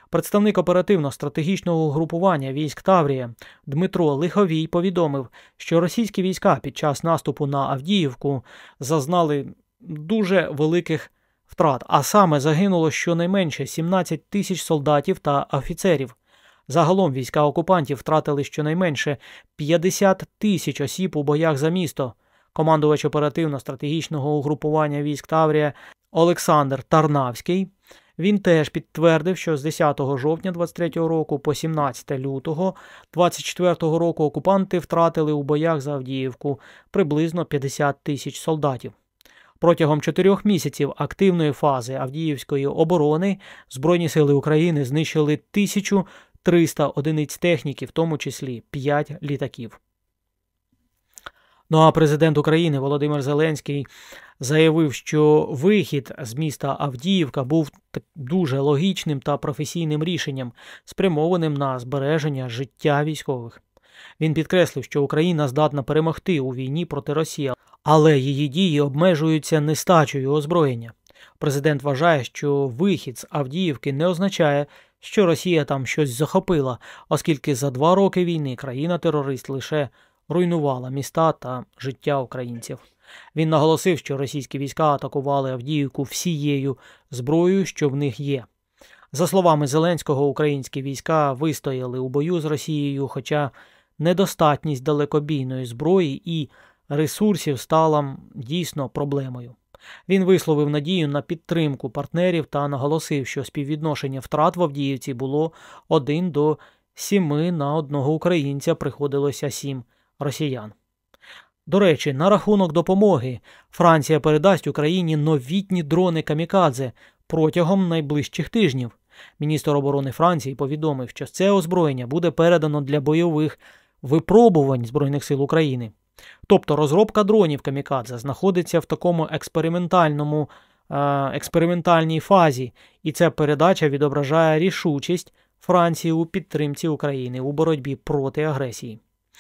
Представник оперативно-стратегічного угрупування військ Таврія Дмитро Лиховій повідомив, що російські війська під час наступу на Авдіївку зазнали дуже великих втрат, а саме загинуло щонайменше 17 тисяч солдатів та офіцерів. Загалом війська окупантів втратили щонайменше 50 тисяч осіб у боях за місто. Командувач оперативно-стратегічного угрупування військ Таврія Олександр Тарнавський, він теж підтвердив, що з 10 жовтня 23 року по 17 лютого 24 року окупанти втратили у боях за Авдіївку приблизно 50 тисяч солдатів. Протягом 4 місяців активної фази Авдіївської оборони Збройні сили України знищили 1300 одиниць техніки, в тому числі 5 літаків. Ну а президент України Володимир Зеленський заявив, що вихід з міста Авдіївка був дуже логічним та професійним рішенням, спрямованим на збереження життя військових. Він підкреслив, що Україна здатна перемогти у війні проти Росії, але її дії обмежуються нестачею озброєння. Президент вважає, що вихід з Авдіївки не означає, що Росія там щось захопила, оскільки за 2 роки війни країна-терорист лише руйнувала міста та життя українців. Він наголосив, що російські війська атакували Авдіївку всією зброєю, що в них є. За словами Зеленського, українські війська вистояли у бою з Росією, хоча недостатність далекобійної зброї і ресурсів стала дійсно проблемою. Він висловив надію на підтримку партнерів та наголосив, що співвідношення втрат в Авдіївці було 1 до 7 на 1 українця, приходилося 7 росіян. До речі, на рахунок допомоги Франція передасть Україні новітні дрони «Камікадзе» протягом найближчих тижнів. Міністр оборони Франції повідомив, що це озброєння буде передано для бойових випробувань Збройних сил України. Тобто розробка дронів «Камікадзе» знаходиться в такому експериментальній фазі, і ця передача відображає рішучість Франції у підтримці України у боротьбі проти агресії.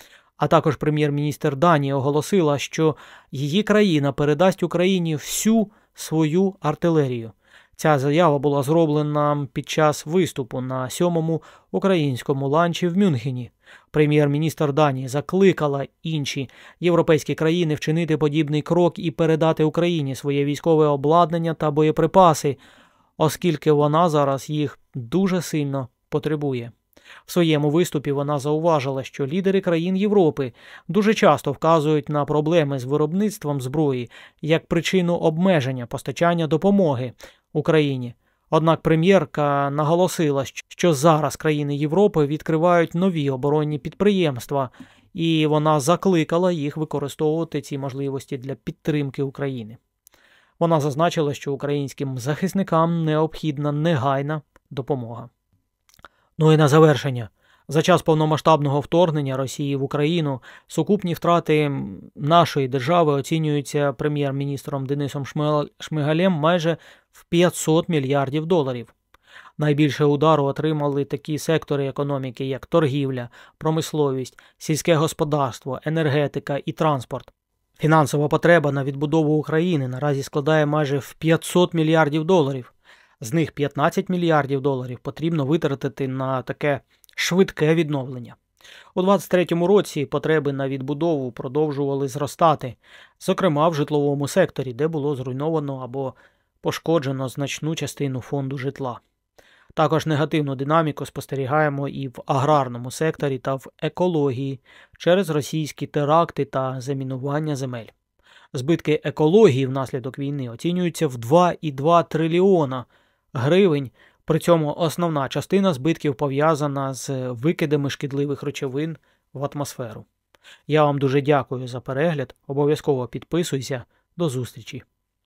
А також прем'єр-міністр Данії оголосила, що її країна передасть Україні всю свою артилерію. Ця заява була зроблена під час виступу на 7-му українському ланчі в Мюнхені. Прем'єр-міністр Данії закликала інші європейські країни вчинити подібний крок і передати Україні своє військове обладнання та боєприпаси, оскільки вона зараз їх дуже сильно потребує. В своєму виступі вона зауважила, що лідери країн Європи дуже часто вказують на проблеми з виробництвом зброї як причину обмеження постачання допомоги Україні. Однак прем'єрка наголосила, що зараз країни Європи відкривають нові оборонні підприємства, і вона закликала їх використовувати ці можливості для підтримки України. Вона зазначила, що українським захисникам необхідна негайна допомога. Ну і на завершення. За час повномасштабного вторгнення Росії в Україну сукупні втрати нашої держави оцінюються прем'єр-міністром Денисом Шмигалем майже в 500 мільярдів доларів. Найбільше удару отримали такі сектори економіки, як торгівля, промисловість, сільське господарство, енергетика і транспорт. Фінансова потреба на відбудову України наразі складає майже в 500 мільярдів доларів. З них 15 мільярдів доларів потрібно витратити на таке швидке відновлення. У 2023 році потреби на відбудову продовжували зростати, зокрема в житловому секторі, де було зруйновано або пошкоджено значну частину фонду житла. Також негативну динаміку спостерігаємо і в аграрному секторі та в екології через російські теракти та замінування земель. Збитки екології внаслідок війни оцінюються в 2,2 трильйона гривень, при цьому основна частина збитків пов'язана з викидами шкідливих речовин в атмосферу. Я вам дуже дякую за перегляд, обов'язково підписуйся, до зустрічі!